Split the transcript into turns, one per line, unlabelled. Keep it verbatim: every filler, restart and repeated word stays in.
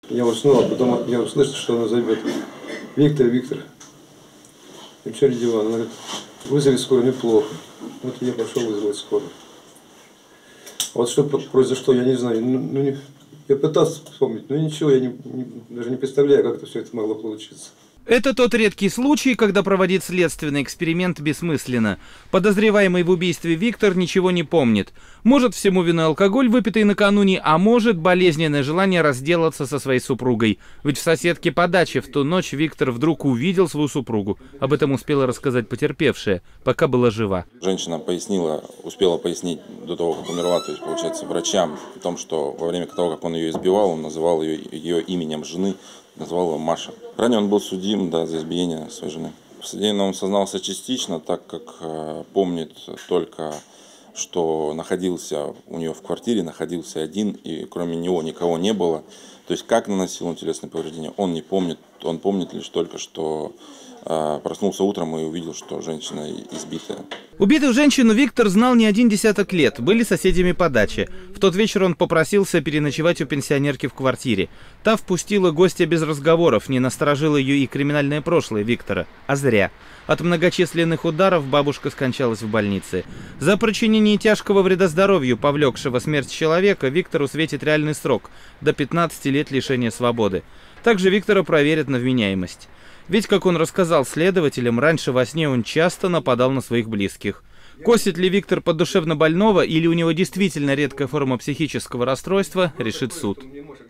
Я уснул, а потом я услышал, что она зовет. Виктор, Виктор. И что дела? Она говорит, вызови скорую, мне плохо. Вот я пошел вызвать скорую. Вот что произошло, я не знаю. Ну, ну, не, я пытался вспомнить, но ничего, я не, не, даже не представляю, как это все это могло получиться.
Это тот редкий случай, когда проводить следственный эксперимент бессмысленно. Подозреваемый в убийстве Виктор ничего не помнит. Может, всему виной алкоголь, выпитый накануне, а может, болезненное желание разделаться со своей супругой. Ведь в соседке по даче в ту ночь Виктор вдруг увидел свою супругу. Об этом успела рассказать потерпевшая, пока была жива.
Женщина пояснила, успела пояснить до того, как умерла, то есть, получается, врачам, о том, что во время того, как он ее избивал, он называл ее, ее именем жены, назвал его Маша. Ранее он был судим, да, за избиение своей жены. В содеянном он сознался частично, так как э, помнит только, что находился у нее в квартире, находился один, и кроме него никого не было. То есть как наносил он телесные повреждения, он не помнит. Он помнит лишь только, что э, проснулся утром и увидел, что женщина избитая.
Убитую женщину Виктор знал не один десяток лет, были соседями по даче. В тот вечер он попросился переночевать у пенсионерки в квартире. Та впустила гостя без разговоров, не насторожило ее и криминальное прошлое Виктора. А зря. От многочисленных ударов бабушка скончалась в больнице. За причинение тяжкого вреда здоровью, повлекшего смерть человека, Виктору светит реальный срок – до пятнадцати лет лишения свободы. Также Виктора проверят на вменяемость. Ведь, как он рассказал следователям, раньше во сне он часто нападал на своих близких. Косит ли Виктор под душевно больного или у него действительно редкая форма психического расстройства, решит суд.